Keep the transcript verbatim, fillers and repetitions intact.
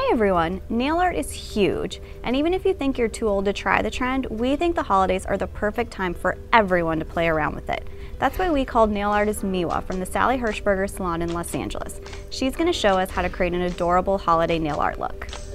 everyone, nail art is huge, and even if you think you're too old to try the trend, we think the holidays are the perfect time for everyone to play around with it. That's why we called nail artist Miwa from the Sally Hirschberger Salon in Los Angeles. She's going to show us how to create an adorable holiday nail art look.